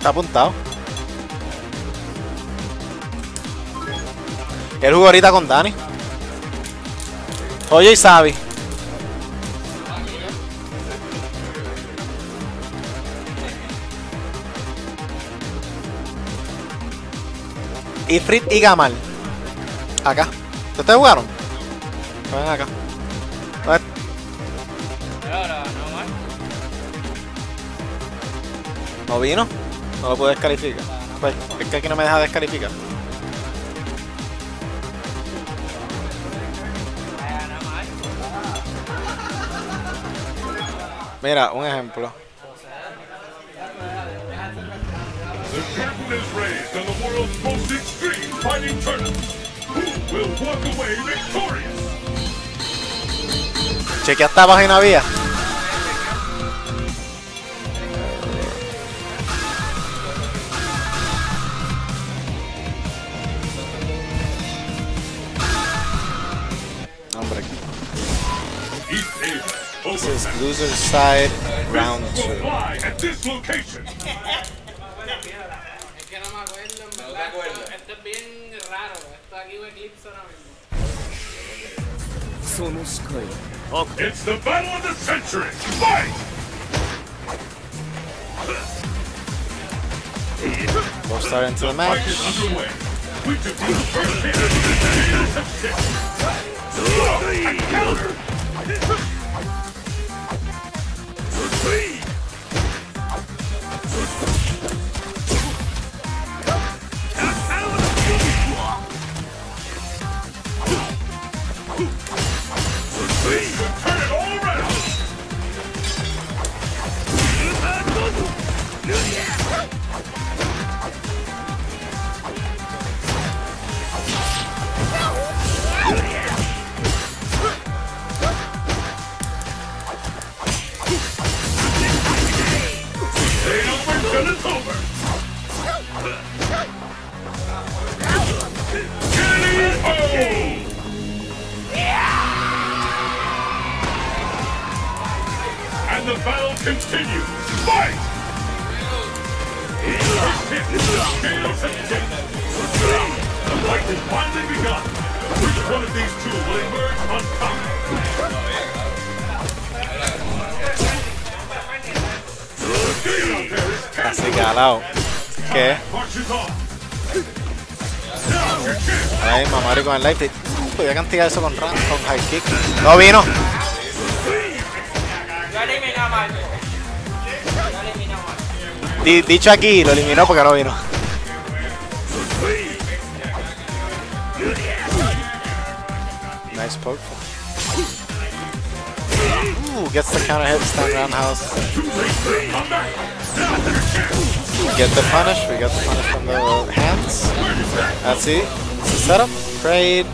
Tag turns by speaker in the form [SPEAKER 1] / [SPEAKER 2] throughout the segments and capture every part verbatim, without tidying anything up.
[SPEAKER 1] Está apuntado. Él jugó ahorita con Dani. Oye y Sabi. Ifrit y Gamal. Acá. ¿Ustedes jugaron? Ven acá. A ver. ¿No vino? No lo puedo descalificar. Pues, es que aquí no me deja descalificar. Mira, un ejemplo.
[SPEAKER 2] The curtain is raised on the world's most extreme fighting tournament. Who will walk away victorious?
[SPEAKER 1] Chequea esta página vía. Hombre. This is loser side round two.
[SPEAKER 2] At this location.
[SPEAKER 3] Esto es bien raro. Esto aquí va Eclipse ahora mismo.
[SPEAKER 2] It's the battle of the century. Fight!
[SPEAKER 1] We'll start into the match.
[SPEAKER 2] Fight is underway. We took the first hit. And counter. Turn it all around. Ain't over till it's over. K O! And the battle continues. Fight! First hit. Chaos has hit. The fight has finally begun. Which one of these two will emerge on top?
[SPEAKER 1] Casi calado. ¿Qué?
[SPEAKER 2] Marches on.
[SPEAKER 1] Ahora mismo Mario con el life hit. Podía castigar eso con, run, con high kick. No vino.
[SPEAKER 3] Yo elimino a Marco. Yo elimino a Marco.
[SPEAKER 1] D dicho aquí, lo eliminó porque no vino. Nice poke. Ooh, gets the counter hit, stand roundhouse. Get the punish, we got the punish from the hands. That's it. It's the setup. Trade.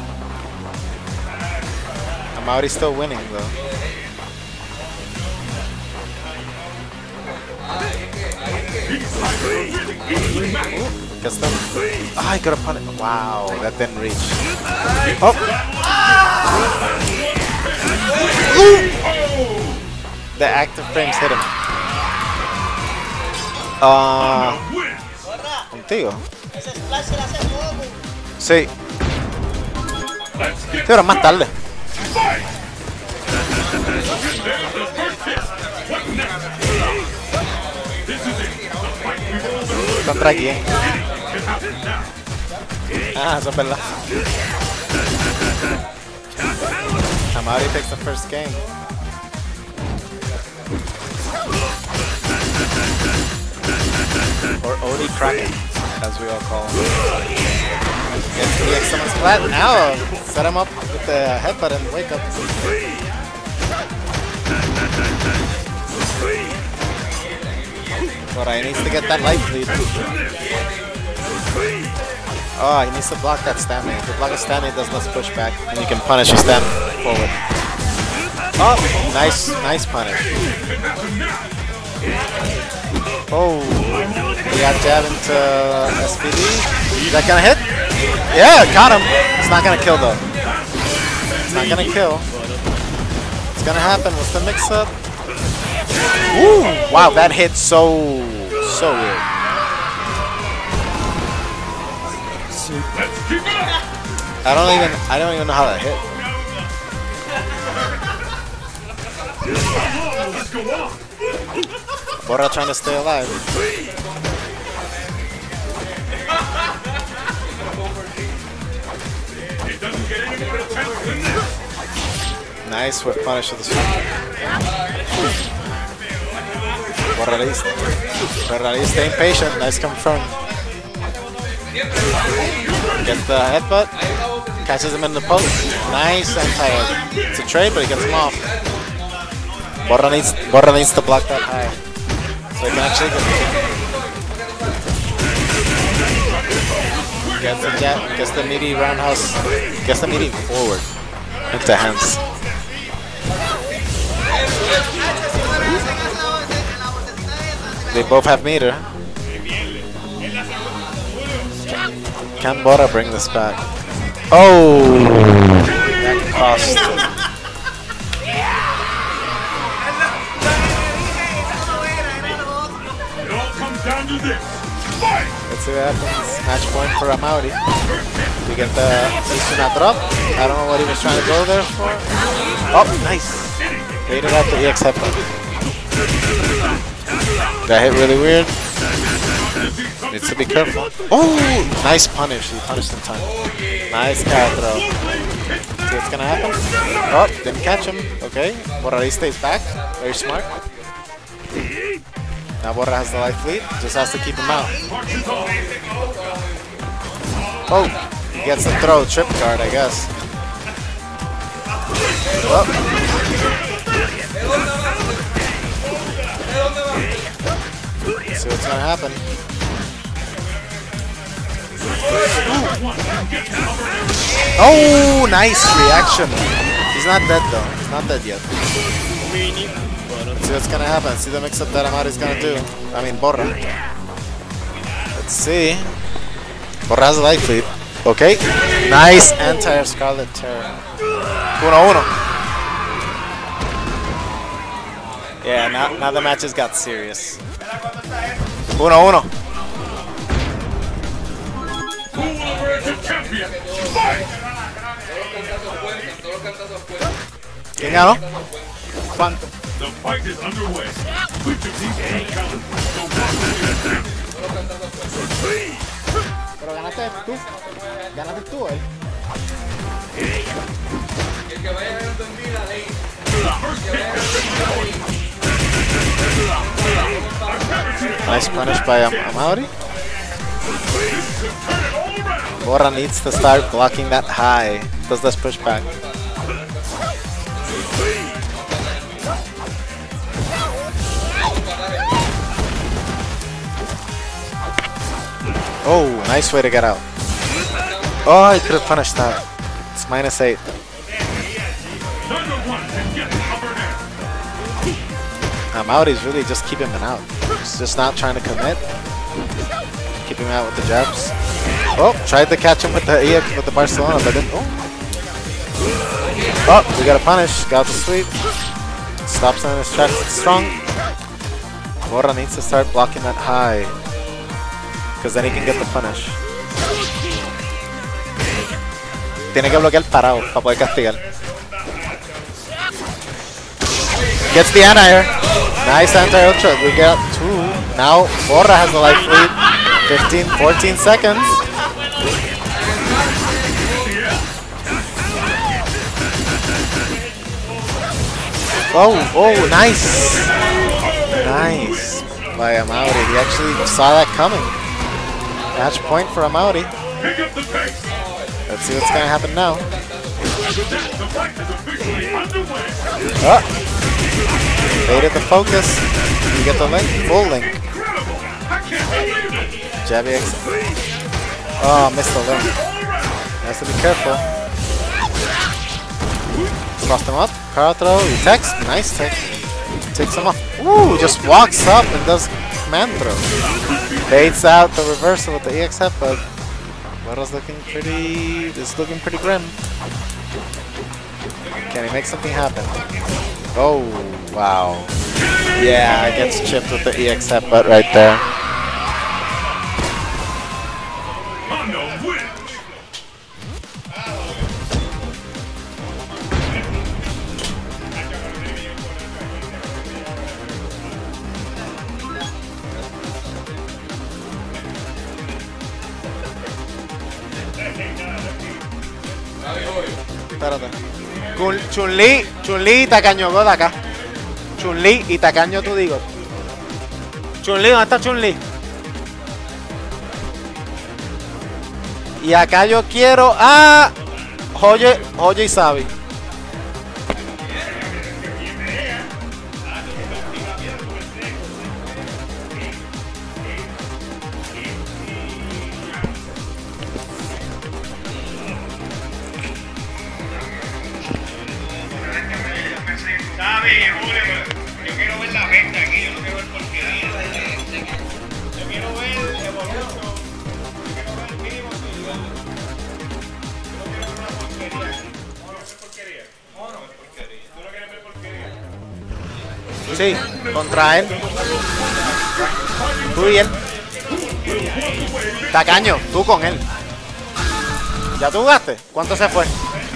[SPEAKER 1] I'm already still winning though. Gets them. Ah, I got a punish. Wow, that didn't reach. Oh! The active frames hit him. Ah, uh, contigo. Sí. Sí, pero más tarde. Contra quién. Ah, eso es verdad. Amari takes the first game. Or Odie Kraken, as we all call him. Gets the X summon splat. Now, set him up with the headbutt and wake up. But he needs to get that life lead. Oh, he needs to block that standing. If you block a standing, it does less pushback, and you can punish a stand forward. Oh, nice, nice punish. Oh, he got jab into S P D. Is that gonna hit? Yeah, got him. It's not gonna kill though. It's not gonna kill. It's gonna happen. What's the mix-up? Woo! Wow, that hit so, so weird.
[SPEAKER 2] Let's keep it up.
[SPEAKER 1] I don't even I don't even know how to hit.
[SPEAKER 2] Let's go on.
[SPEAKER 1] Borra trying to stay alive.
[SPEAKER 2] It doesn't get any more intense than this.
[SPEAKER 1] Nice with punish of the swing. Borra Liz. Borra Liz staying patient. Nice confirm. Gets the headbutt. Catches him in the post. Nice anti. It's a trade, but he gets him off. Borra needs, Borra needs to block that high. So he can actually get, gets, the jab, gets the meaty roundhouse. Gets the meaty forward. Into hands. They both have meter. Can Borra bring this back? Oh! That cost.
[SPEAKER 2] It all comes down to this. Fight!
[SPEAKER 1] Let's see what happens. Match point for Amauri. We get the Isuna drop. I don't know what he was trying to go there for. Oh, nice. Baited out the E X headbutt. That hit really weird. Needs to be careful. Oh, nice punish. He punished in time. Nice carry throw. See what's gonna happen? Oh, didn't catch him. Okay, Borra stays back. Very smart. Now Borra has the life lead. Just has to keep him out. Oh, he gets the throw. Trip guard, I guess. Oh. See what's gonna happen. Oh, nice reaction. He's not dead though. He's not dead yet. Let's see what's gonna happen. See the mix-up that Amauri's gonna do. I mean, Borra. Let's see. Borra has a life lead. Okay. Nice anti-air Scarlet Terror. Uno, uno. Yeah, now, now the matches got serious. Uno, uno.
[SPEAKER 2] Who will emerge a champion? Fight!
[SPEAKER 1] ¿Quién ganó? ¿Cuánto?
[SPEAKER 2] The fight is underway. Which of these two talents will
[SPEAKER 1] Pero ganaste tú. Ganaste tú, él. Nice punish by Am Amauri. Borra needs to start blocking that high. Does this push back? Oh, nice way to get out. Oh, I could have punished that. It's minus eight. Amauri's really just keeping him out. He's just not trying to commit. Keep him out with the jabs. Oh, tried to catch him with the E X with the Barcelona, but didn't. Oh. Oh, we got a punish. Got the sweep. Stops him in his tracks. Strong. Borra needs to start blocking that high, because then he can get the punish. Tiene que bloquear parado para poder castigar. Gets the anti-air. Nice anti-ultra. We got two. Now Borra has the life lead. fifteen, fourteen seconds. Oh, oh, nice. Nice by Amauri. He actually saw that coming. Match point for Amauri. Let's see what's going to happen now. Oh. Baited the focus. You get the link. Full link. Jabby X. Oh, missed the link. Has to be careful. Crossed him up. Power throw. He text. Nice text. Takes him off. Ooh, just walks up and does command throw. Baits out the reversal with the E X F, but Borra's looking pretty. It's looking pretty grim. Can he make something happen? Oh, wow. Yeah, gets chipped with the E X headbutt right there. Espérate. Chun-Li, Chun-Li y Tacaño God acá. Chun-Li y Tacaño tú digo. Chun-Li, ¿dónde está Chun-Li? Y acá yo quiero a Joye, Joye y Sabi.
[SPEAKER 4] Sabi, Julio, yo quiero ver la venta aquí, yo no quiero ver porquería. Yo quiero ver Evolution, yo quiero ver mínimo yo no quiero ver una porquería aquí. ¿No es porquería? No, no es porquería. ¿Tú no quieres ver porquería?
[SPEAKER 1] Sí, contra él. Tú y él. Tacaño, tú con él. ¿Ya tú jugaste? ¿Cuánto se fue?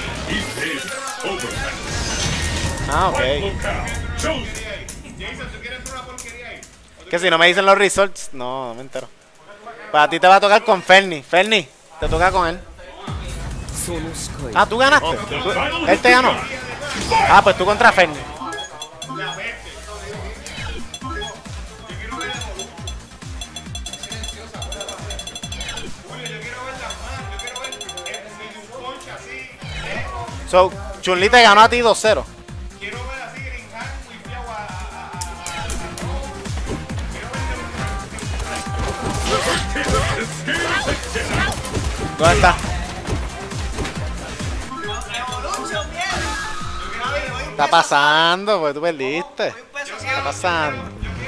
[SPEAKER 1] Ah, ok.
[SPEAKER 4] Jason, ¿tú quieres ver una porquería ahí?
[SPEAKER 1] Que si no me dicen los results, no, no me entero. Para ti te va a tocar con Fernie. Fernie, te toca con él. Ah, tú ganaste. ¿Tú- él te ganó. Ah, pues tú contra Fernie. So, Chun-Li te ganó a ti dos cero.
[SPEAKER 4] Quiero ver así Green Hand muy fiado a...
[SPEAKER 1] ¿Dónde está? Está pasando, pues tú perdiste. Está pasando.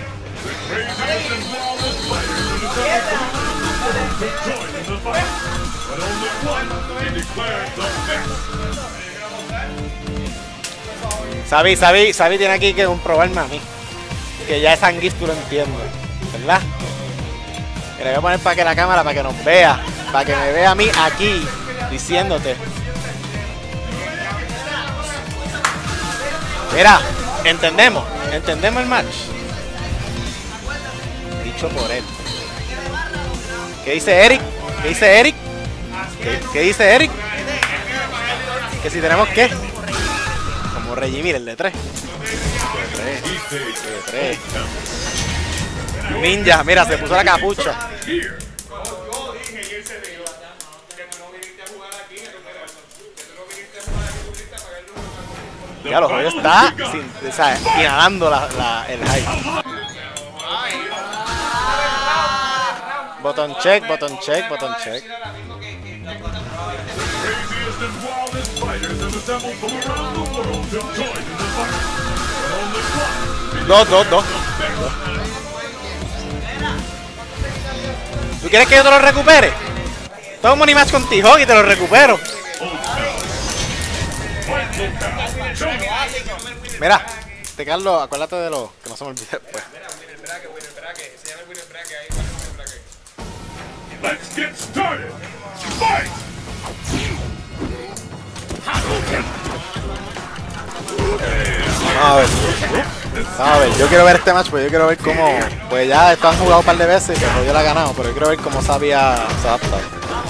[SPEAKER 1] Sabi, Sabi, Sabi tiene aquí que comprobarme a mí. Que ya esa Zangief tú lo entiendes, ¿verdad? Que le voy a poner para que la cámara, para que nos vea. Para que me vea a mí aquí, diciéndote. Mira, entendemos, entendemos el match. Dicho por él. ¿Qué dice Eric? ¿Qué dice Eric? ¿Qué, qué dice Eric? Que si tenemos qué. Como Reggie, el de tres. De tres. De tres. Ninja, mira, se puso la capucha. Ya los hoyos está sin, o sea, inhalando la, la, el hype. Button check, button check, button check.
[SPEAKER 2] Craziest and wildest fighters have assembled from around the world to join in the fight. And only one
[SPEAKER 1] Dos, dos, dos. ¿Tú quieres que yo te lo recupere? Tengo un money match con T-Hawk y te lo recupero. Mira, te Carlos, acuérdate de lo que no se me olvide después.
[SPEAKER 2] Let's get started. Fight!
[SPEAKER 1] Vamos a ver. Vamos a ver, yo quiero ver este match, pues yo quiero ver cómo. Pues ya están jugado un par de veces y pues yo la he ganado, pero yo quiero ver cómo sabía se adapta.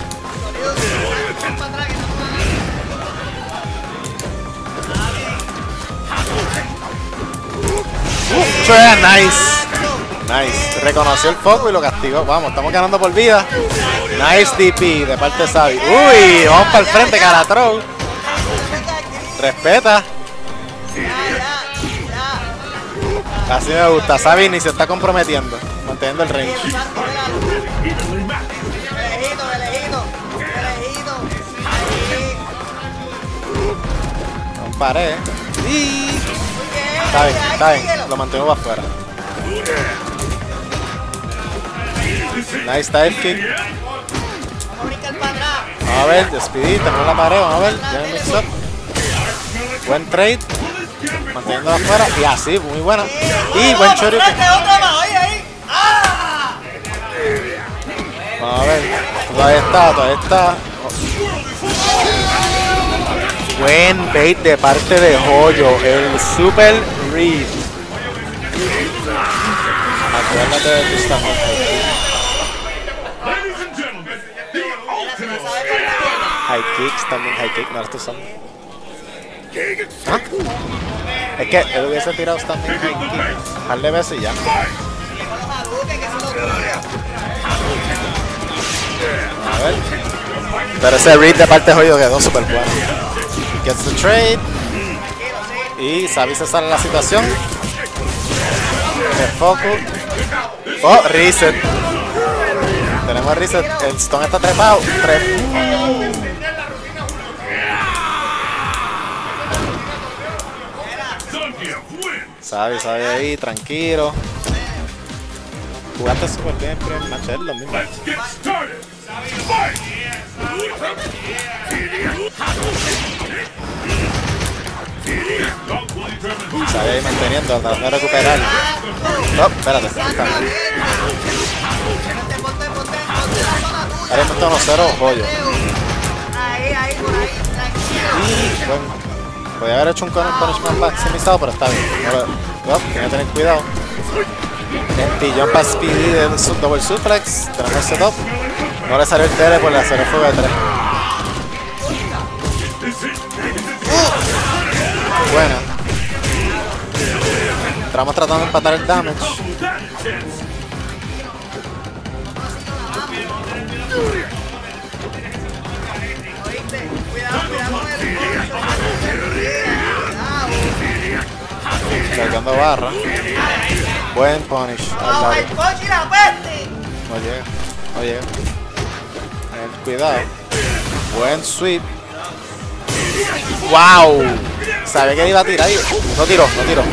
[SPEAKER 1] Uh, nice. Nice. Reconoció el foco y lo castigó. Vamos, estamos ganando por vida. Nice D P de parte de Sabi. Uy, vamos para el frente, Caratrol. Respeta. Así me gusta. Sabi ni se está comprometiendo. Manteniendo el range. No paré. Y... Está bien, está bien. Lo mantengo para afuera. Nice dive kick. Vamos a ver, despedí, tenemos la pared, vamos a ver. Ya mix up. Buen trade. Manteniendo afuera. Y así, muy buena. Y buen shoryuken. Vamos a ver. Todavía está, todavía está. Buen bait de parte de Joyo. El super read. Acuérdate de tu stamina.
[SPEAKER 2] Ladies and gentlemen, the ultimate
[SPEAKER 1] high kicks, también high kick, no lo estoy usando. ¿Ah? Es que él hubiese tirado también high kick un par de veces y ya. A ver. Pero ese read de parte de Joyo quedó súper bueno. Gets the trade. Y Sabi se sale de la situación. El focus. Oh, reset. Tenemos reset. El Stone está trepado. Trep. Sabi, Sabi ahí, tranquilo. Jugaste súper bien el primer match, es lo mismo. Sabi ahí manteniendo, tratando de recuperar. No, espérate. Ahora hemos estado uno cero, Joyo. Y bueno, podía haber hecho un punishment maximizado, pero está bien. No, tiene que tener cuidado. Empillón para Speedy de double suplex. Tenemos el setup. No le salió el tele por le hacer el fuego de tres. Uh, buena. Estamos tratando de empatar el damage. Cargando barra. Buen punish.
[SPEAKER 5] ¡Oh, el punch y la peste!
[SPEAKER 1] No llega, no llega. Ten cuidado. Buen sweep. ¡Wow! Sabía que iba a tirar y no tiró, no tiró.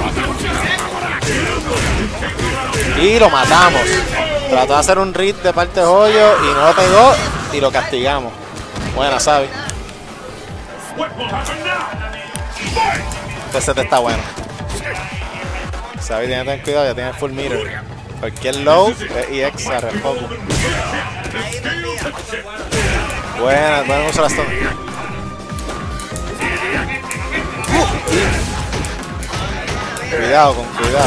[SPEAKER 1] Y lo matamos. Trató de hacer un read de parte de Joyo y no lo pegó y lo castigamos. Buena, Sabi. Este set está bueno. Sabi tiene que tener cuidado, ya tiene full meter. Cualquier low es E X a refocus. Buena, buena uso la stone. Cuidado, con cuidado.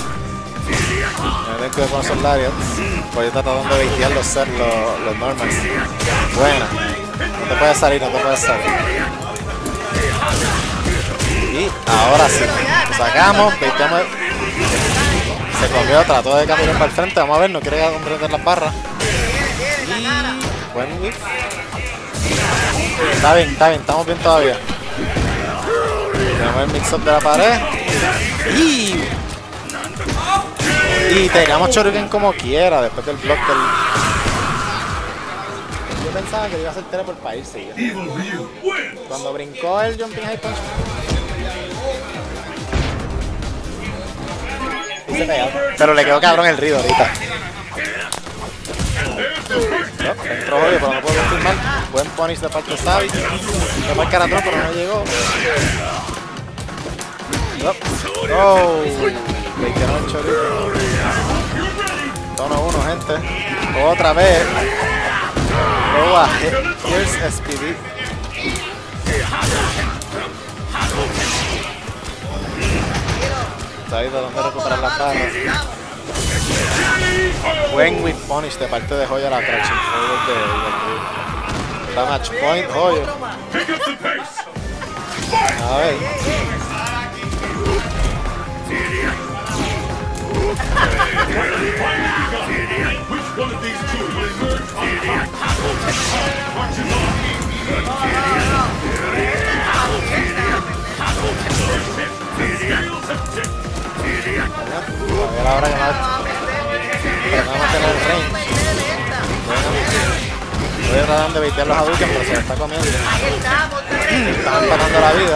[SPEAKER 1] Ten cuidado con esos lariats. Porque está tratando de baitear los, los, los normals. Buena. No te puedes salir, no te puedes salir. Y ahora sí. Lo sacamos, baiteamos. Se comió, trató de caminar para el frente. Vamos a ver, no quiere comprender las barras. Y buen whip. Está bien, está bien, estamos bien todavía. Tenemos el mix-up de la pared. Y, y tengamos Shoryuken como quiera después del block del. Yo pensaba que iba a hacer tele por país, sí. Cuando brincó el Jumping High Punch. Pero le quedó cabrón el rido ahorita. No, entró Joyo, pero no puedo confirmar. Buen punish de parte de Sabi. Fue para el caratón, pero no llegó. No. Oh. Le quedó el Shoryuken. Tono uno, gente. Otra vez. Oh, a here's S P D. Sabi tratando de recuperar las barras. Buen whip punish de parte de Joyo a la traction forward de, de, de, de match point, Joyo. A ver. A ver ahora que más tratamos de tener el range. Voy tratando de baitear los Hadouken, pero se lo está comiendo. Están empatando la vida.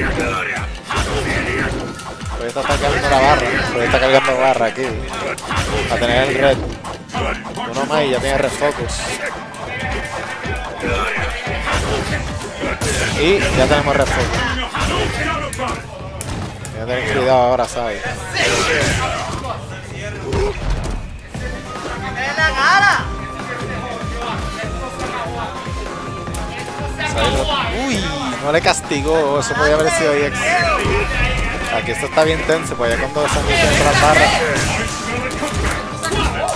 [SPEAKER 1] Voy a estar cargando la barra. Voy a estar cargando barra aquí. Para tener el red. Uno más y ya tiene refocus. Y ya tenemos refocus. Voy a tener cuidado ahora, ¿sabes? Uy, no le castigó, eso podía haber sido E X. Aquí esto está bien tenso, pues ya cuando se han visto dentro de las barras.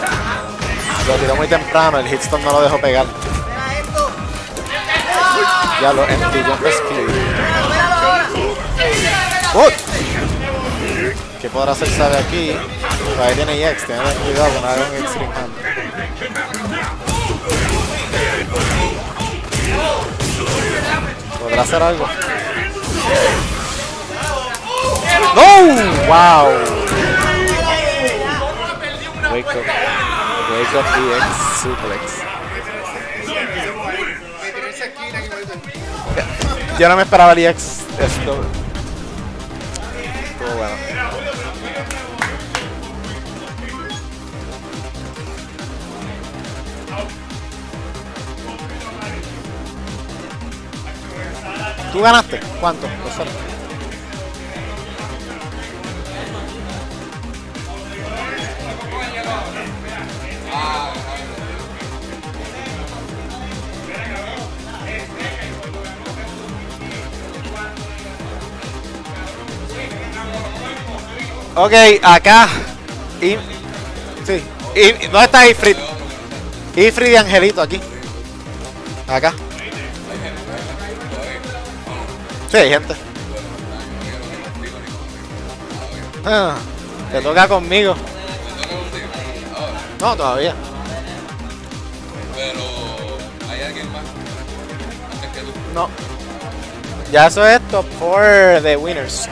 [SPEAKER 1] Lo tiró muy temprano, el hitstone no lo dejó pegar. Ya lo empty jump speed. ¡Oh! ¿Qué podrá hacer sabe aquí? Ahí tiene E X, tiene cuidado con haga un Extreme Hand. ¿Podrá hacer algo? ¡No! ¡Wow! Wake up. Wake up E X suplex. Yo no me esperaba el E X. Esto. Estuvo bueno. ¿Tú ganaste? ¿Cuánto? Ok, acá. Y, sí. Y, ¿dónde está Ifrit? Ifrit y Angelito aquí. Acá. Sí, hay gente. Ah, te toca conmigo. No, todavía.
[SPEAKER 6] Pero hay alguien más antes que tú.
[SPEAKER 1] No. Ya eso es top four de winners.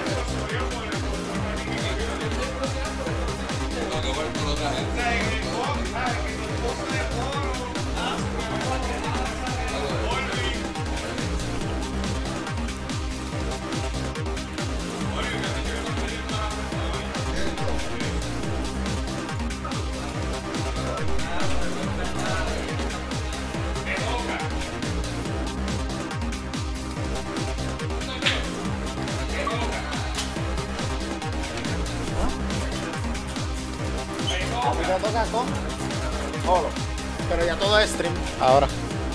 [SPEAKER 1] Ya toca con Holo, pero ya todo es stream ahora.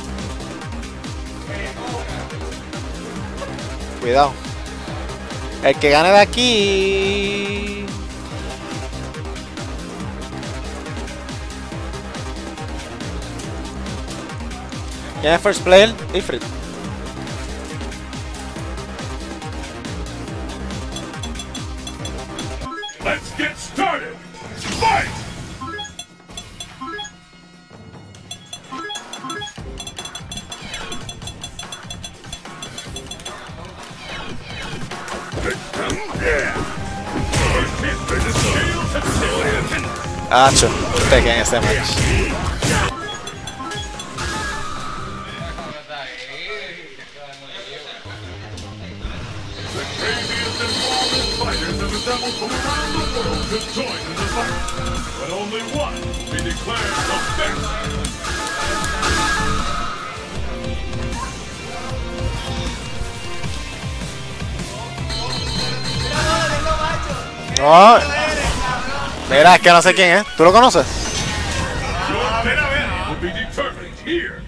[SPEAKER 1] Cuidado. El que gane de aquí. ¿Quién es first player? Ifrit.
[SPEAKER 2] Let's get started. Fight!
[SPEAKER 1] Acho, te quedé en ese match.
[SPEAKER 2] But only one be declared the best.
[SPEAKER 1] No. Mira, es que no sé quién es. ¿Tú lo conoces?
[SPEAKER 2] Your fate will be determined here.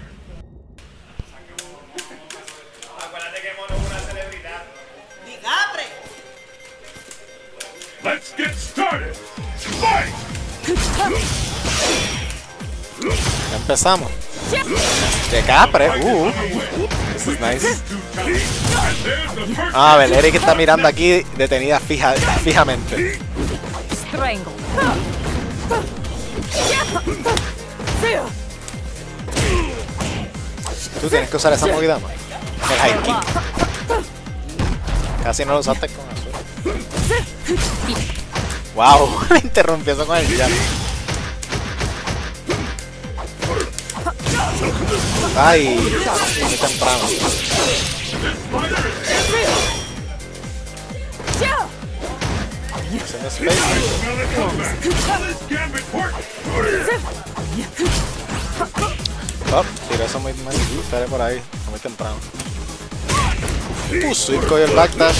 [SPEAKER 4] Acuérdate que Mono es una celebridad.
[SPEAKER 5] ¡Digapre!
[SPEAKER 2] Let's get started. Fight!
[SPEAKER 1] Ya empezamos. De Capre. Uh. This is nice.
[SPEAKER 2] And there's the first.
[SPEAKER 1] Ah, a ver, Eric está mirando aquí detenida fija, fijamente.
[SPEAKER 7] Strangle.
[SPEAKER 1] Tú tienes que usar esa movida, man. El high kick. Casi no lo usaste con azul. Wow, le interrumpió eso con el jab. Ay, muy temprano. Se me space. Oh, tiró eso muy mal. Estaré por ahí, muy temprano. Uh, Suico y el backdash.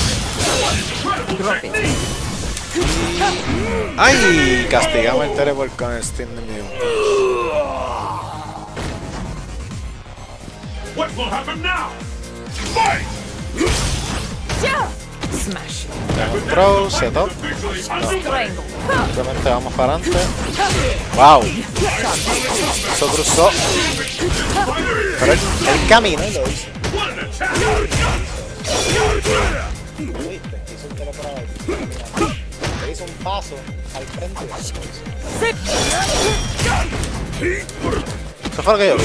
[SPEAKER 1] Ay, castigamos el teleport con el Steam de mío.
[SPEAKER 2] What will happen now? Fight!
[SPEAKER 7] Smash.
[SPEAKER 1] Throw, setup.
[SPEAKER 7] Strangle.
[SPEAKER 1] Simplemente vamos para adelante. Wow. Eso cruzó. Pero él, él caminó y lo hizo.
[SPEAKER 2] What an attack!
[SPEAKER 1] ¿Viste? Hizo un tiro por ahí. Le hizo un paso al frente. Eso fue lo que yo vi.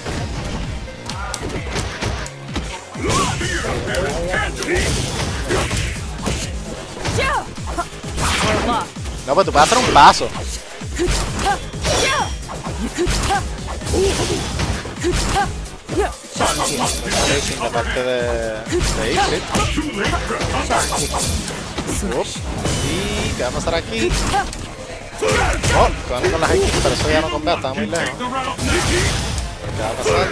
[SPEAKER 1] No, pues tú puedes hacer un paso. Racing de parte de, de Ifrit. Ups. Y ¿qué va a pasar aquí? Oh, que van con las X, pero eso ya no compea, estaba muy lejos. ¿Qué va a pasar?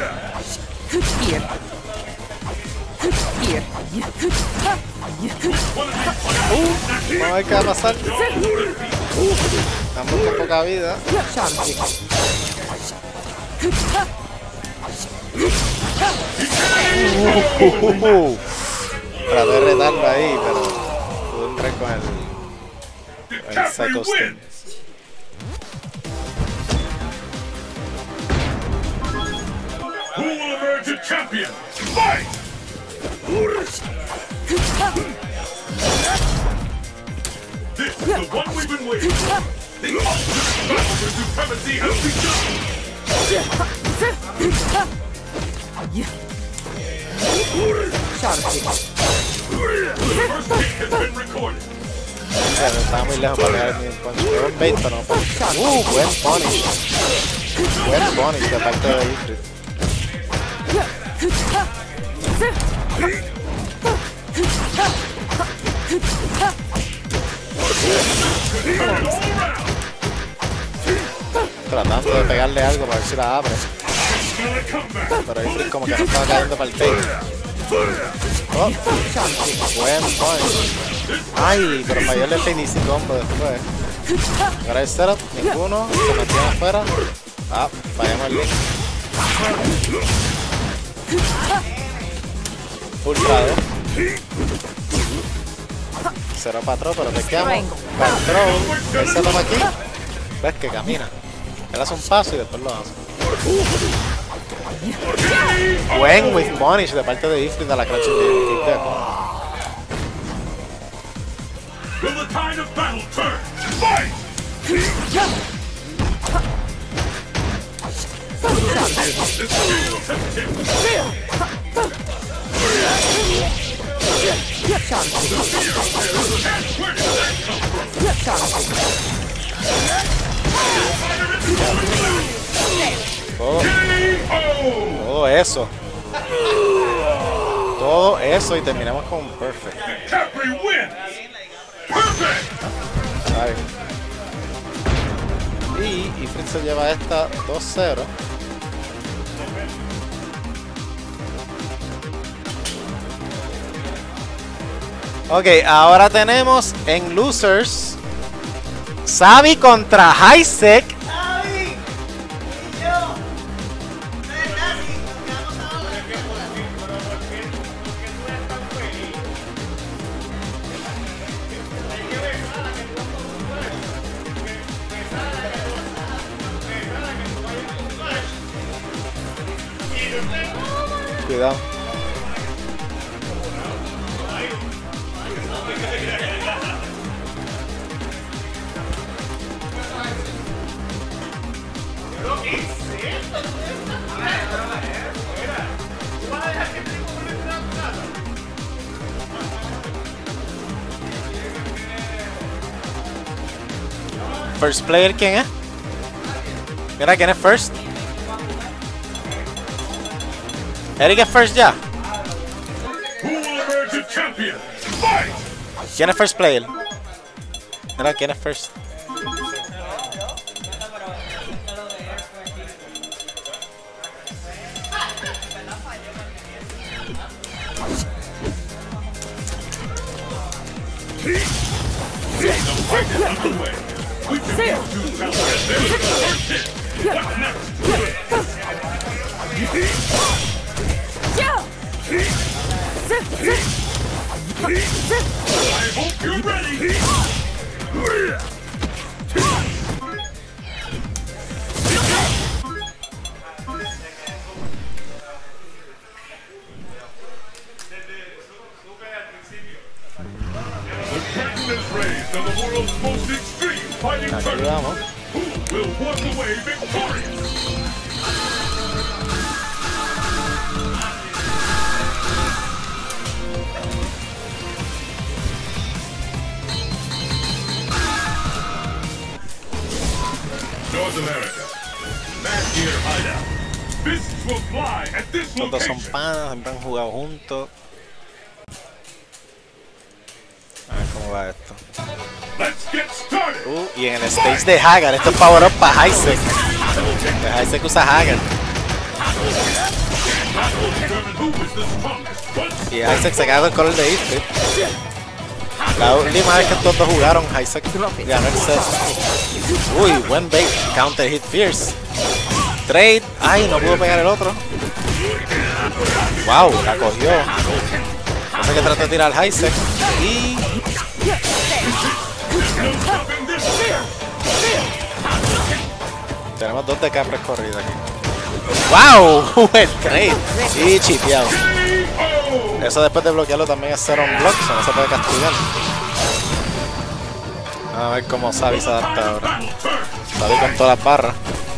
[SPEAKER 1] Uh, vamos a ver qué va a pasar. Estamos con poca vida. Uh, uh, uh, uh. Traté de retarlo ahí, pero pude entrar con el, el Psycho Sting.
[SPEAKER 2] Who will emerge a champion? Fight! This is the one we've been waiting for. The ultimate battle for supremacy has begun. First hit has been recorded.
[SPEAKER 1] Bueno, estaba muy lejos para pegar mi punch. Pero un bait, pero no punch. Uh, buen punish. Buen punish de parte de Ifrit. Tratando de pegarle algo para ver si la abre. Pero Ifrit como que no estaba cayendo para el take. Oh, buen punch. Ay, pero falló el F D C combo después. Ahora el setup, ninguno, se mantiene afuera. Ah, fallamos el link. Full grado. Cero patrón, pero te quedamos. Patrón, el setup aquí. Ves que camina. Él hace un paso y después lo hace. Buen with punish de parte de Ifrit a la Crouching Kick de
[SPEAKER 2] Will the tide of battle turn? Fight!
[SPEAKER 1] Todo, todo eso. Todo eso y terminamos con un perfect.
[SPEAKER 2] Capri wins! Perfect!
[SPEAKER 1] Ay. Y Ifrit se lleva esta dos cero. Ok, ahora tenemos en Losers Sabi contra Hisek.
[SPEAKER 5] ¡Ay! Y yo. Ven, Nasi, nos quedamos ahora.
[SPEAKER 1] Cuidado. First player, ¿quién es? Mira, ¿quién es first? Eric es first ya.
[SPEAKER 2] Who will emerge a champion? Fight!
[SPEAKER 1] ¿Quién es first player? Mira, ¿quién es first?
[SPEAKER 2] I hope you're ready! on the world's most extreme fighting
[SPEAKER 1] Aquí
[SPEAKER 2] tournament.
[SPEAKER 1] vamos.
[SPEAKER 2] Who will walk away victorious? North America. Mad Gear Hideout. Fists will fly at this
[SPEAKER 1] Estos dos son
[SPEAKER 2] location.
[SPEAKER 1] panas, siempre han jugado juntos. A ver cómo va esto.
[SPEAKER 2] Let's get started.
[SPEAKER 1] Uh, y en el stage de Hagar, esto es power up para Isaac. Isaac usa Hagar.
[SPEAKER 2] Determine who is the strongest. Once
[SPEAKER 1] Y Isaac se queda con el color de Ifrit. La última vez que estos dos jugaron, Isaac ganó el set. Uy, buen bait. Counter hit fierce. Trade. Ay, no pudo pegar el otro. Wow, la cogió. No sé que trata de tirar al Isaac. Y. Tenemos dos de Capres corridas aquí. ¡Wow! El trade. Y chipeado. Eso después de bloquearlo también es cero on block, eso no se puede castigar. A ver cómo Sabi se adapta ahora. Sabi con todas las barras.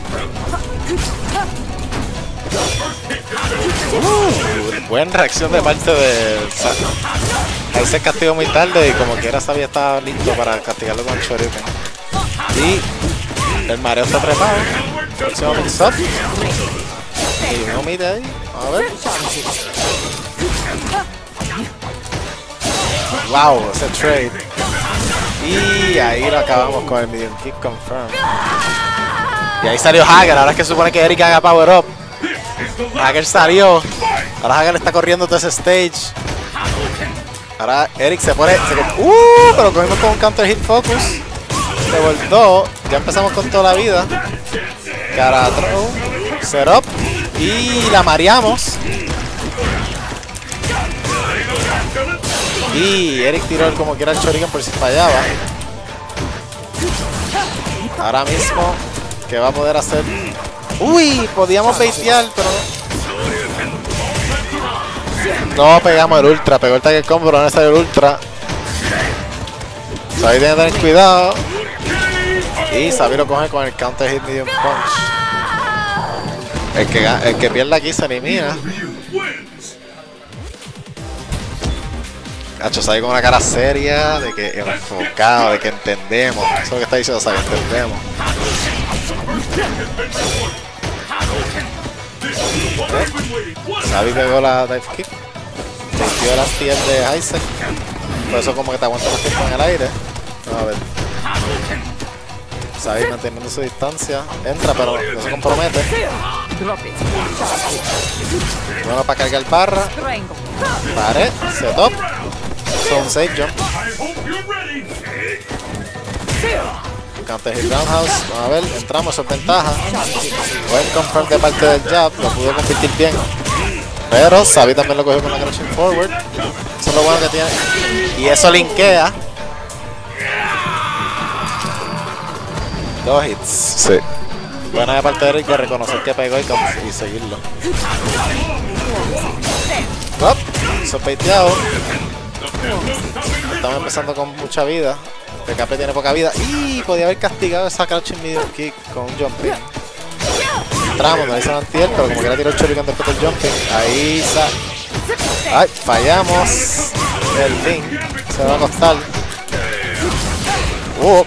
[SPEAKER 1] Uh, buena reacción de parte de Sabi. Ahí se castigó muy tarde y como quiera Sabi estaba listo para castigarlo con el Shoryuken. Y el mareo está trepado. Próximo mix up. Y no mide ahí. A ver. Wow, ese trade. Y ahí lo acabamos con el medium kick confirm. Y ahí salió Hagar. Ahora es que supone que Eric haga power up. Hagar salió. Ahora Hagar está corriendo todo ese stage. Ahora Eric se pone. Se, uh, pero cogimos con un counter hit focus. Se voltó. Ya empezamos con toda la vida. Cara throw. Setup. Y la mareamos. Y Eric tiró como que era el Shoryuken por si fallaba. Ahora mismo, ¿qué va a poder hacer? Uy, podíamos baitear, pero no. No pegamos el ultra, pegó el Tiger Combo, pero no salió el ultra. Sabi tiene que tener cuidado. Y Sabi lo coge con el counter hit medium punch. El que, el que pierda aquí se elimina. Hacho, Sabi con una cara seria, de que enfocado, de que entendemos. Eso es lo que está diciendo Sabi, entendemos. ¿Eh? Sabi pegó la dive kick. Metió el anti de Isaac. Por eso como que te aguanta más tiempo en el aire. Vamos a ver. Sabi manteniendo su distancia. Entra, pero no se compromete. Bueno, para cargar barra. Pared, setup. Son safe jump. Counter hit roundhouse. Vamos a ver, entramos, eso es ventaja. Buen confirm de parte del jab, lo pudo convertir bien. Pero Sabi también lo cogió con la crouching forward. Eso es lo bueno que tiene. Y eso linkea. Dos hits. Sí. Buena de parte de Eric de reconocer que pegó y, y seguirlo. Up. Eso peiteado. Estamos empezando con mucha vida. P K P tiene poca vida. Y podía haber castigado esa crouching medium kick con un jumping. Entramos, no hizo anti-air, pero como que le tiró el Shoryuken después del jumping. Ahí sa Ay, fallamos. El link se va a costar. Uh.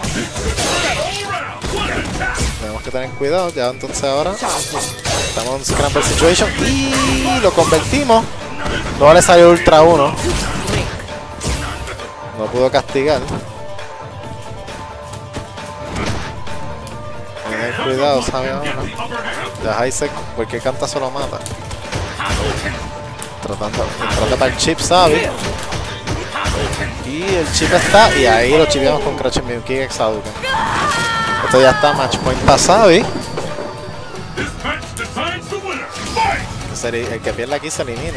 [SPEAKER 1] Tenemos que tener cuidado. Ya entonces ahora estamos en scramble situation. Y lo convertimos. Luego le salió ultra uno. No pudo castigar. Tener cuidado, ¿sabe ahora? Ya Isaac, porque canta solo mata. Tratando, entrando para el chip, ¿sabe? Y el chip está, y ahí lo chipeamos con Crouching Medium Kick Exaduken. Esto ya está, match point para Sabi. El que pierda aquí se elimina.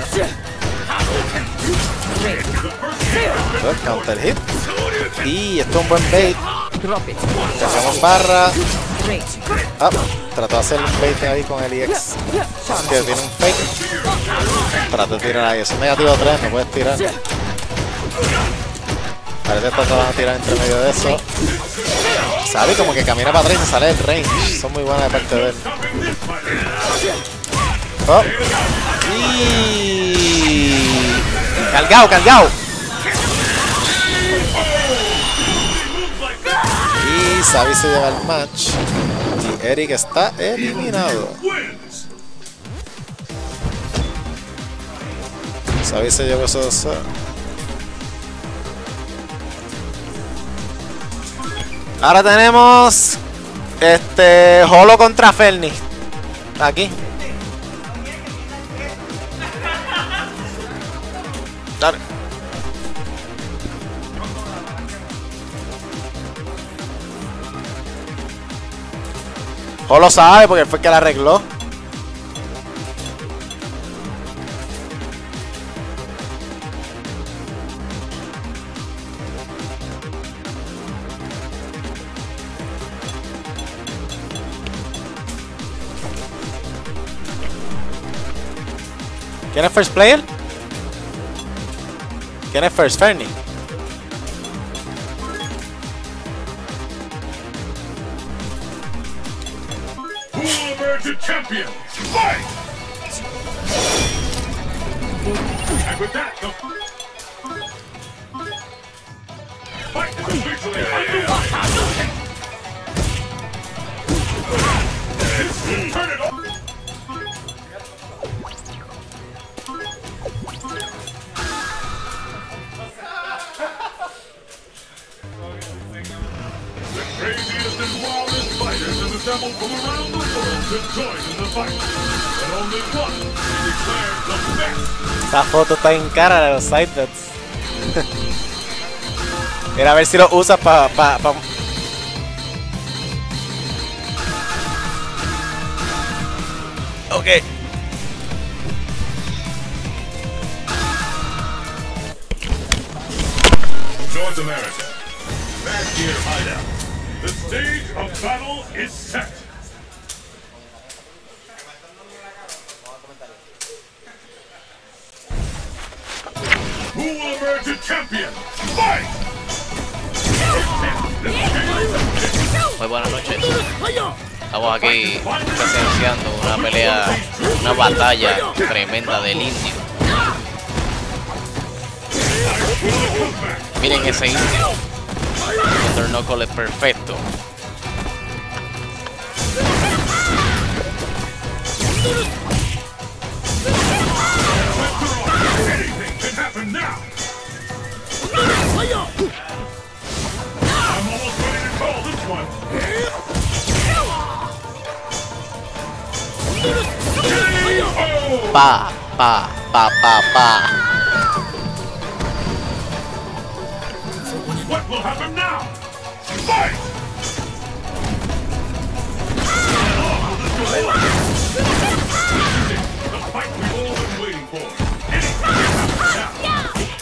[SPEAKER 1] Entonces, counter hit. Y esto es un buen bait. Hacemos barra. Ah, trató de hacer un bait ahí con el E X. Que tiene un fake. Trató de tirar ahí. Es un negativo tres, no puedes tirar. Parece que estos van a tirar entre medio de eso. Sabe como que camina para atrás y se sale del range. Son muy buenas de parte de él. Oh. Y... Cargado, cargado. Y Sabi se lleva el match. Y Eric está eliminado. Sabi se llevó esos... Ahora tenemos este Holo contra Fernie. Aquí. Dale. Holo sabe porque fue el que la arregló. ¿Quién es first player? ¿Quién es first? Fernie.
[SPEAKER 2] Who will emerge a champion? Fight! And with that, the fight is officially underway. Turn it off. Craziest and wildest fighters have assembled from around the world to join in the fight. But only one is declared the best.
[SPEAKER 1] Esa foto está en cara de los side bets. Mira a ver si lo usas para... Pa, pa. Ok.
[SPEAKER 2] North America. Back here, hideout. The stage of battle is set. Who will emerge a champion? Fight!
[SPEAKER 8] Muy buenas noches. Estamos aquí presenciando una pelea, una batalla tremenda del indio. Miren ese indio. El turnocle es perfecto.
[SPEAKER 2] Anything can happen now. I'm almost ready to call this one.
[SPEAKER 1] Pa, pa, pa, pa, pa.
[SPEAKER 2] What will happen now? Fight! The fight we've all been waiting for. Anything can happen now.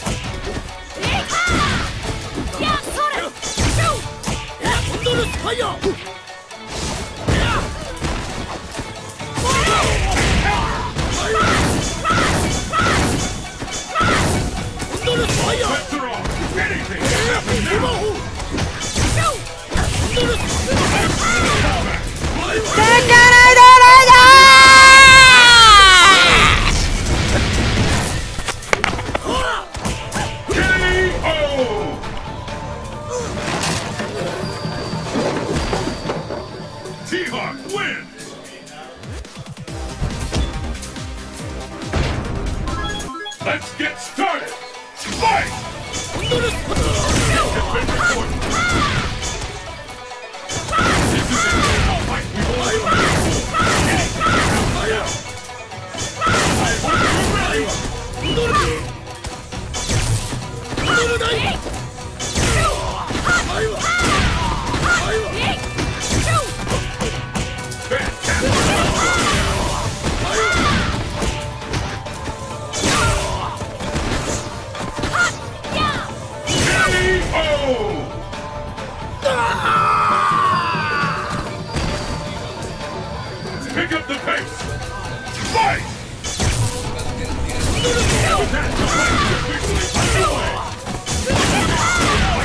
[SPEAKER 2] Bets are off. Anything can happen now. K O! T-Hawk wins! Let's get started! Fight! Pick up the pace! Fight! With that, the fight is officially underway!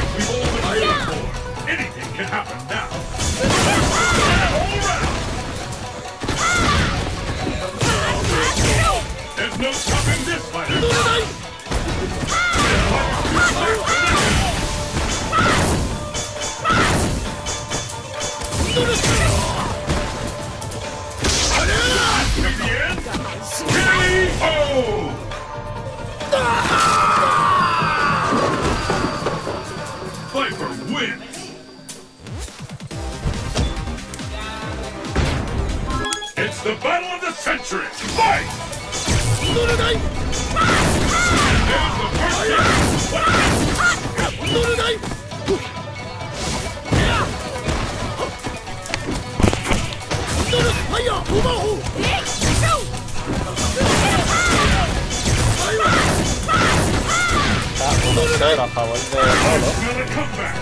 [SPEAKER 1] cero a favor de Holo.
[SPEAKER 2] Another comeback.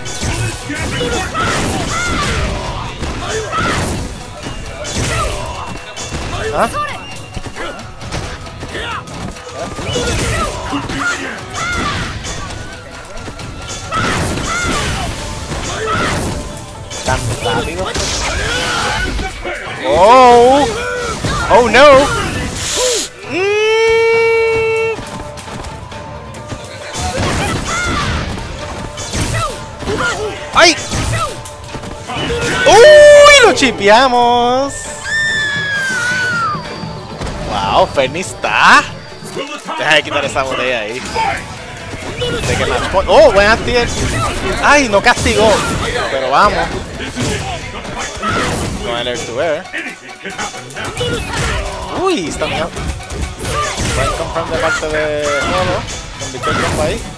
[SPEAKER 1] ¿Ah? Tan rápido. Oh, oh no. Mm. ¡Ay! ¡Uy! ¡Lo chipeamos! ¡Wow! Fernie está. Deja de quitar esa botella ahí. De que match point. ¡Oh! Buen anti-air. ¡Ay! No castigó. Pero vamos. Con el air to air. ¡Uy! Está bien. Buen confirm de parte de Holo. Convirtió el combo ahí.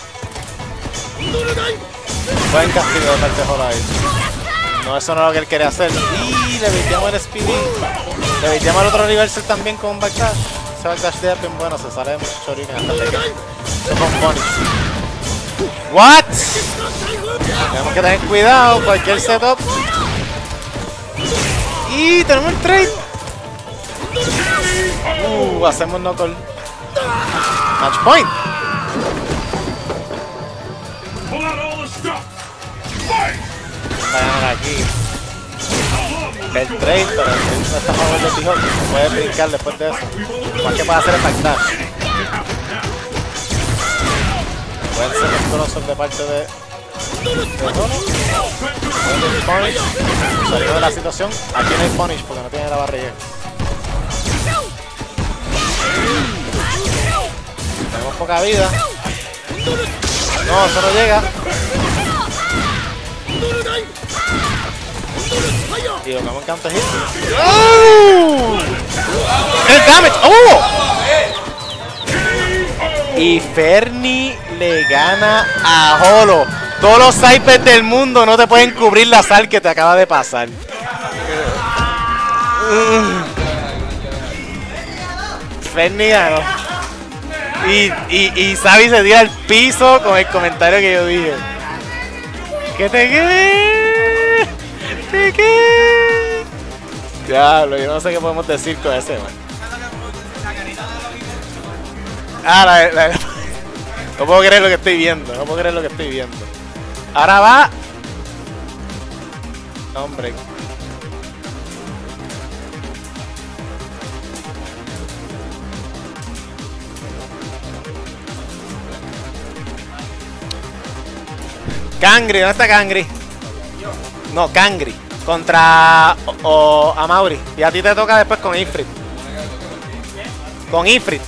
[SPEAKER 1] Buen castigo de parte de Holo ahí. No, eso no es lo que él quería hacer. Y le viteamos el speedy. Le viteamos al otro reversal también con un backdash. Ese backdash de bien bueno, se sale de mucho choriken hasta el de que. Eso con punish. What? Tenemos que tener cuidado, cualquier setup. Y tenemos el trade. Uh, hacemos no call. Match point.
[SPEAKER 2] Pull out all the stuff.
[SPEAKER 1] Va a ganar aquí. El trade, pero el trade no está a favor de T-Hawk. Puede brincar después de eso. Más que puede hacer el backdash. Pueden ser los crossos de parte de... de Holo. Punish. Salió de la situación. Aquí no hay punish porque no tiene la barriga. Tenemos poca vida. No, eso no llega. Y lo que vamos en counter hit. ¡Oh! ¡El damage! ¡Oh! Y Fernie le gana a Holo. Todos los cypers del mundo no te pueden cubrir la sal que te acaba de pasar. Fernie ganó. Y, y, y Sabi se tira al piso con el comentario que yo dije. ¿Qué te qué? ¿Te qué? Diablo, yo no sé qué podemos decir con ese, man. Ah, la, la, la, no puedo creer lo que estoy viendo, no puedo creer lo que estoy viendo. Ahora va. Hombre. Kangri, ¿dónde está Kangri? No, Kangri. Contra o, o, a Mauri. Y a ti te toca después con Ifrit. Con Ifrit.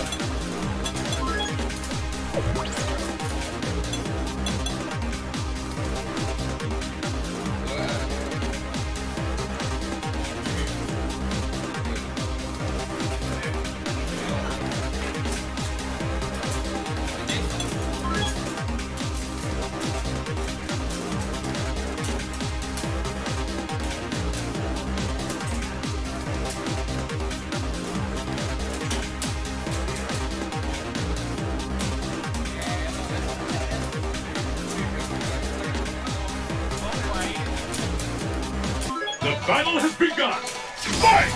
[SPEAKER 2] The battle has begun. Fight!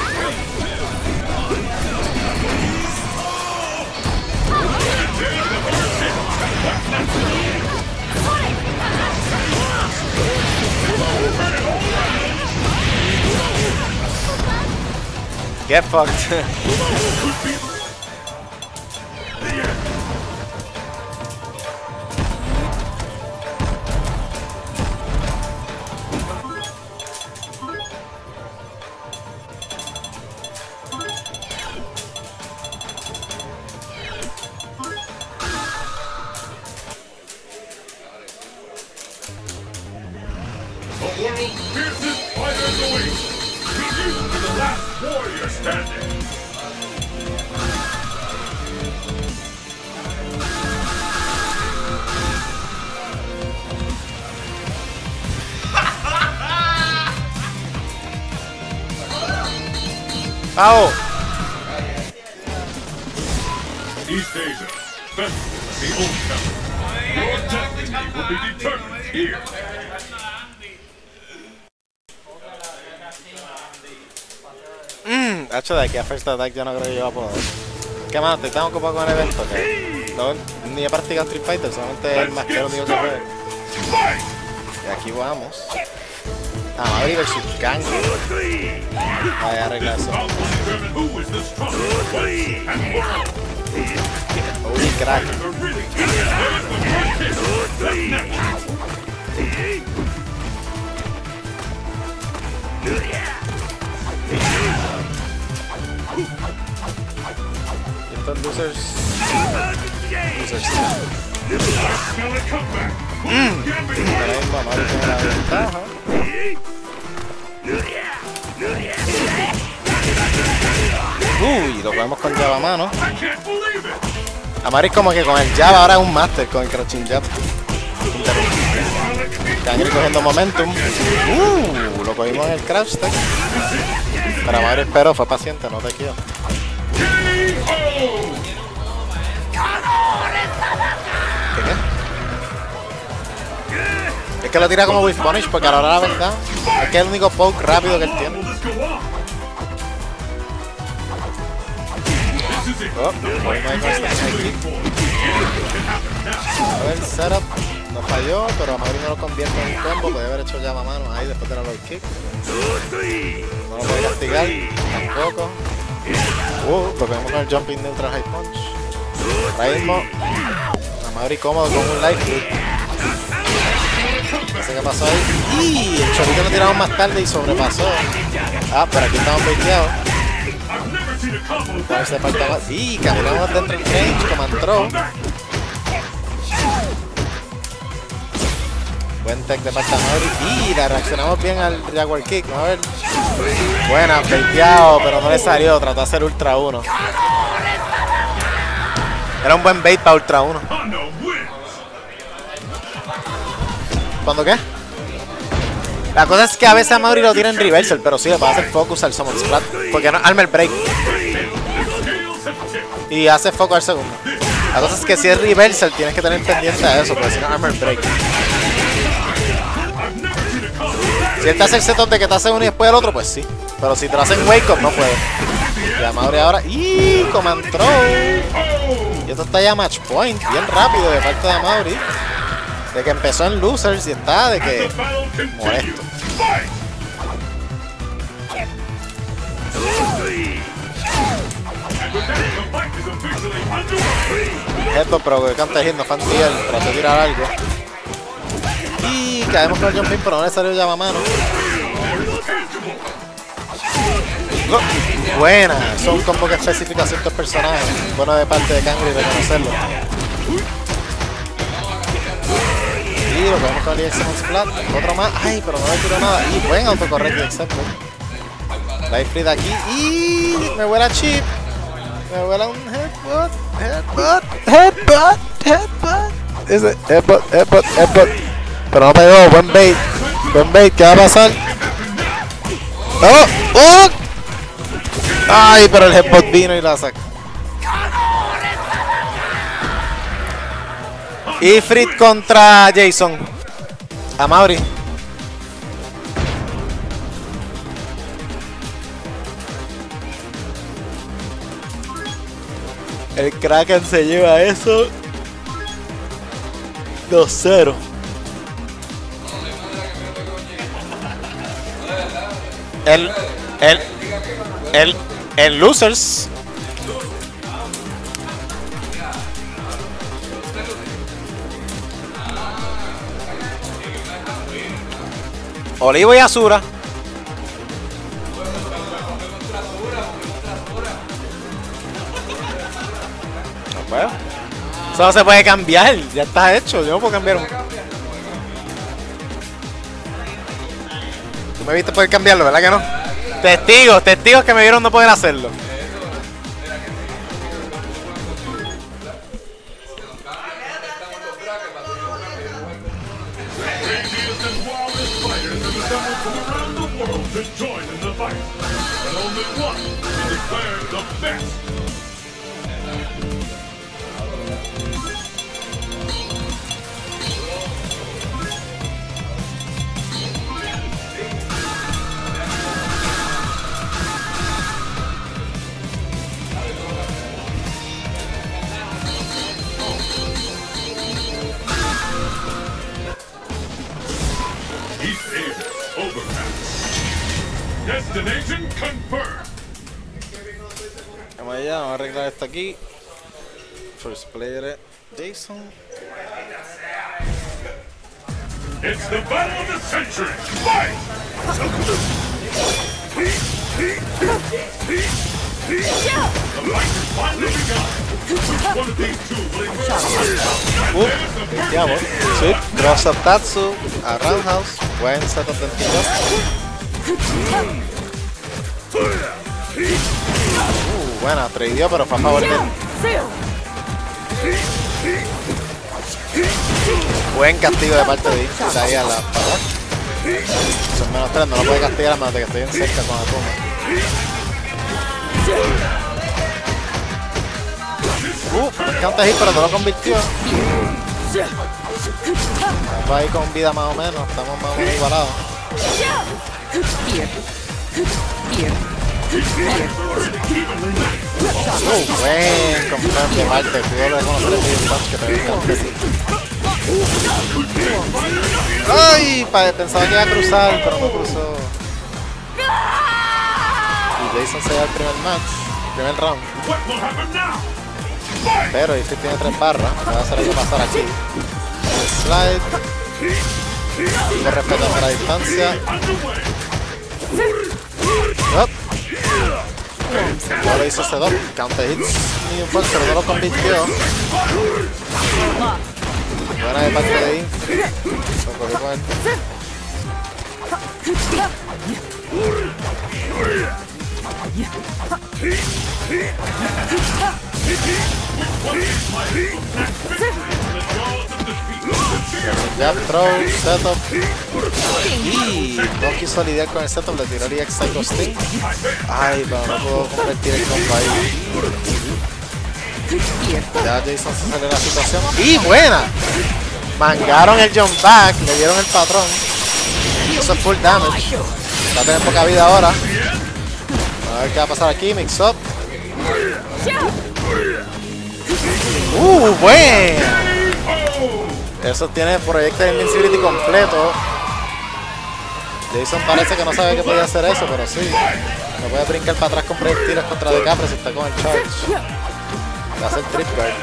[SPEAKER 1] Get fucked.
[SPEAKER 2] The world's fiercest fighters await. You, the last warrior standing.
[SPEAKER 1] ¡Au!
[SPEAKER 2] East Asia, best the old town. Your destiny will be determined here.
[SPEAKER 1] Mmm, hecho de aquí a First Attack yo no creo que yo voy a poder. ¿Qué más? Estoy tan ocupado con el evento que no, ni he practicado Street Fighter, solamente el más que lo único que juego. Y aquí vamos. Ah, Madrid versus Kang. Voy a arreglar eso.
[SPEAKER 2] Who is the strongest fight and world?
[SPEAKER 1] Uy, crack. Estos losers. Losers. Mmm. Ahora mismo Mario tiene la ventaja. Uy, lo vemos con Java a mano. Amari como que con el Java ahora es un master con el crouching jab. Kangri cogiendo momentum. Uh, lo cogimos en el crouch stack. Pero Amari esperó, fue paciente, no te quiero. ¿Qué qué? Es que lo tira como with punish porque ahora la verdad es que es el único poke rápido que él tiene. Oh, no hay más aquí. A ver, setup no falló, pero a Madrid no lo convierte en un combo. Podría haber hecho llama a mano ahí después de la low kick. No lo puede castigar, tampoco. Uh, lo vemos con el jumping neutral high punch. Ahora mismo, a Madrid cómodo con un life flip. No sé qué pasó ahí. Y el chorrito lo tiramos más tarde y sobrepasó. Ah, pero aquí estamos baiteados. A ver si falta más. Y caminamos dentro del range como entró. Buen tech de parte de Madrid. Y la reaccionamos bien al Jaguar Kick. A ver. Buena, baiteado, pero no le salió. Trató de hacer Ultra uno. Era un buen bait para Ultra uno. ¿Cuándo qué? La cosa es que a veces a Mauri lo tira en reversal, pero sí le puede hacer focus al Summon Splat. Porque no arma el break. Y hace focus al segundo. La cosa es que si es reversal tienes que tener pendiente a eso, porque si no arma el break. Si él te hace el setup de que te hace uno y después el otro, pues sí. Pero si te lo hacen wake up, no puede. Y a Mauri ahora. ¡Y! Command throw. Y esto está ya match point. Bien rápido de parte de Mauri. De que empezó en losers y está de que molesto. Esto, pero que canta diciendo Fantiel, trató de tirar algo. Y caemos con el jumping, pero no le salió llama a mano. Oh, buena, son combos que especifican ciertos personajes. Bueno de parte de Kangri reconocerlo. Y lo vemos con el Summon Splat. Otro más. Ay, pero no le tiró nada. Y buen autocorrect y excepto. Life free de aquí. Y me vuela chip. Me vuela un headbutt. Headbutt. Headbutt. Headbutt. Ese headbutt, headbutt, headbutt. Pero no pegó. Buen bait. Buen bait. ¿Qué va a pasar? ¡Oh! ¡Oh! Ay, pero el headbutt vino y la sacó. Y Frit contra Jason. A Mauri. El Kraken se lleva eso. dos cero. El, el, el, el Losers. Olivo y Azura. No puedo. Eso no se puede cambiar. Ya está hecho. Yo no puedo cambiar un... Tú me viste poder cambiarlo, ¿verdad que no? Testigos, testigos que me vieron no poder hacerlo.
[SPEAKER 2] To join in the fight, but only one is declared the best. Destination confirmed.
[SPEAKER 1] Vamos allá, vamos a arreglar esto aquí. First player Jason.
[SPEAKER 2] It's the battle of the century. Fight! The fight has finally begun. Which one of these two will emerge?
[SPEAKER 1] Uh, ya voy. Sweep, cross up Tatsu, a roundhouse. Buen setup del Kiko. Uh, buena, tradeó, pero fue a favor de él. Buen castigo de parte de Infinite ahí a la patada. Son menos tres, no lo puede castigar a menos de que esté bien cerca con Akuma. Uh, el counter hit, pero no lo convirtió. Estamos ahí con vida más o menos, estamos más o menos igualados. Uh, buen confirm de parte, cuidado de reconocer el video punch que te ve el counter hit. Ay, pensaba que iba a cruzar, pero no cruzó. Y Jason se da el primer match, primer round.
[SPEAKER 2] What will happen now?
[SPEAKER 1] Pero Ifrit tiene tres barras, me va a hacer algo pasar aquí. Slide. Con respeto a la distancia. Up. Ahora hizo ese dos. Counter hits. Medium punch, pero no lo convirtió. Buena de parte de Ifrit. Lo cogió con él. Jab, throw, setup. Y no quiso lidiar con el setup, le tiró el E X Psycho Sting. Ay, pero no pudo convertir el combo ahí. Ya Jason se salió de la situación. ¡Y buena! Mangaron el jump back, le dieron el patrón. Eso es full damage. Va a tener poca vida ahora. A ver qué va a pasar aquí, mix up. ¡Uh, bueno! Eso tiene proyecto de Invincibility completo. Jason parece que no sabe que podía hacer eso, pero sí. No puede brincar para atrás con proyectiles contra Decapre si está con el charge. Le hace el trip guard.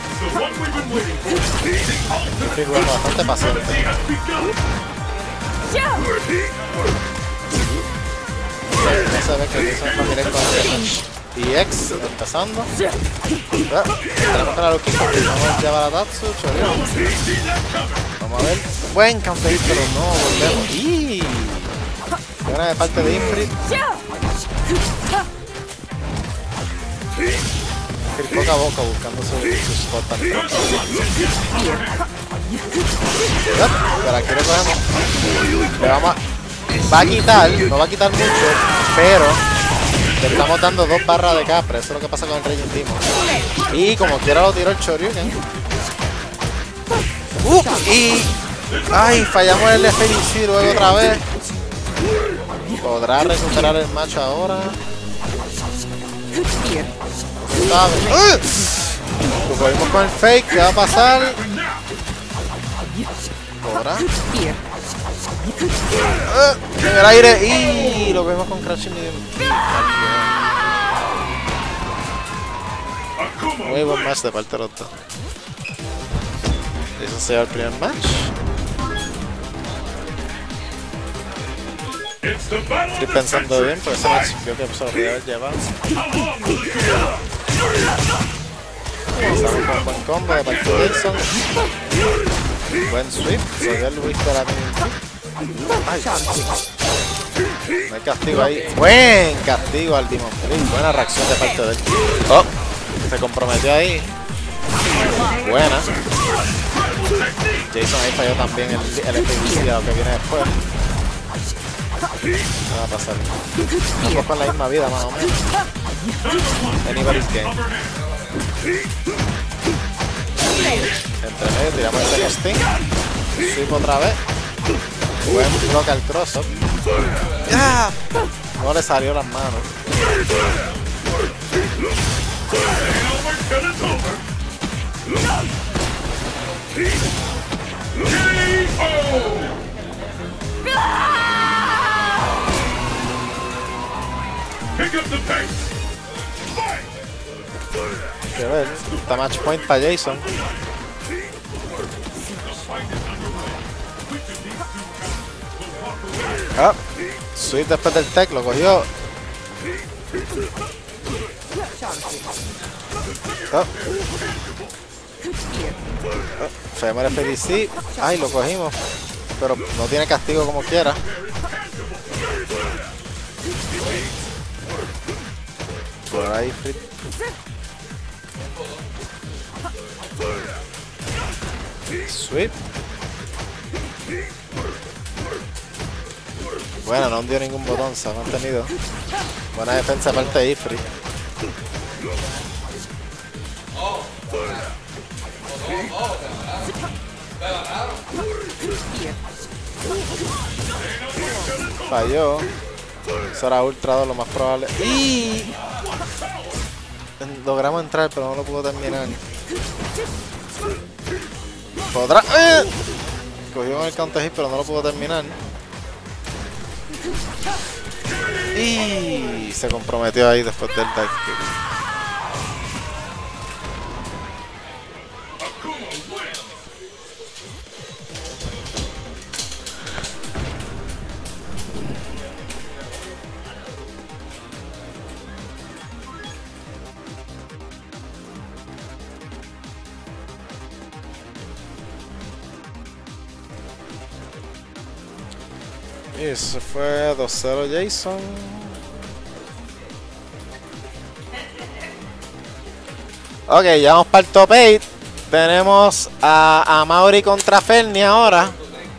[SPEAKER 1] Estoy jugando bastante paciente. No se ve que Jason va directo con el y X empezando. Ah, tenemos que la Lucky porque vamos a llevar a Tatsu, chorión. Vamos a ver. Buen counter hit, pero no volvemos. Y buena de parte de Ifrit. Ifrit boca a boca buscando su, su spot tan pronto. Pero aquí lo cogemos. Le vamos a... Va a quitar, no va a quitar mucho, pero le estamos dando dos barras de Capre. Eso es lo que pasa con el Raging Demon. Y como quiera lo tiró el Shoryuken. Uh, y... Ay, fallamos el F B C luego otra vez. ¿Podrá recuperar el match ahora? Uh, lo cogimos con el fake. ¿Qué va a pasar? ¿Podrá? Uh, en el aire. Y lo vemos con Crashing Medium. Muy buen match de parte de los dos. Eso se va el primer match. Estoy pensando bien, pero ese match creo que se lo podría haber llevado. Empezamos con un buen combo de parte de Jason. Buen sweep, se dio el whisk de la mini. Ay, no hay castigo ahí. Buen castigo al Demon Flip. Buena reacción de parte de él. Oh, se comprometió ahí. Buena. Jason ahí falló también el, el F B C que viene después. ¿Qué va a pasar? Ambos con la misma vida más o menos. Anybody's game. Entre medio tiramos el Psycho Sting. Sweep otra vez. Buen bloque al cross-up. ¡Ya! No le salió las manos.
[SPEAKER 2] at the pace. Fight!
[SPEAKER 1] Hay que ver. Está match point para Jason. Ah, sweep después del tech, lo cogió. Ah. Ah, Femur F D C. Ay, lo cogimos. Pero no tiene castigo como quiera. Por ahí, Frit. Sweep. Bueno, no hundió ningún botón, se ha mantenido. Buena defensa aparte de Ifrit. Falló. Eso era ultra dos, lo más probable. Y logramos entrar, pero no lo pudo terminar. Podrá. ¡Eh! Cogió con el counter hit, pero no lo pudo terminar. Y se comprometió ahí después del dive kick. Y eso fue dos cero Jason. Ok, ya vamos para el top ocho. Tenemos a, a Mauri contra Fernie ahora.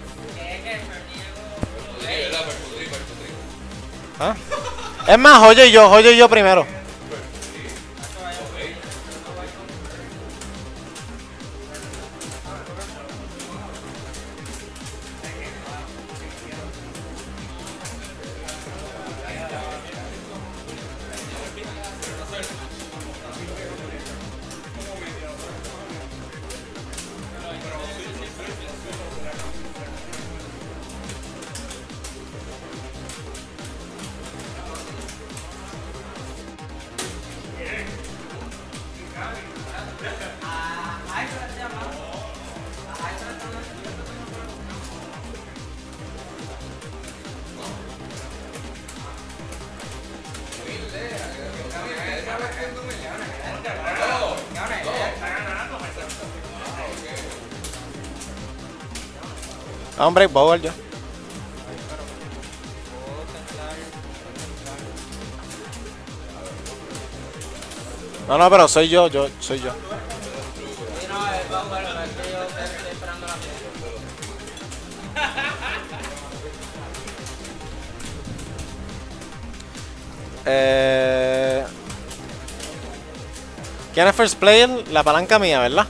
[SPEAKER 1] ¿Ah? Es más, Joyo y yo, Joyo y yo primero. Hombre, Bowler yo. No, no, pero soy yo, yo, soy yo. Eh, ¿Quién es first player? La palanca mía, ¿verdad?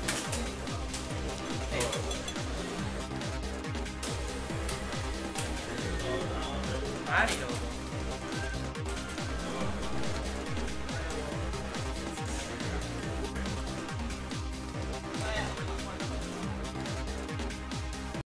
[SPEAKER 5] Mario.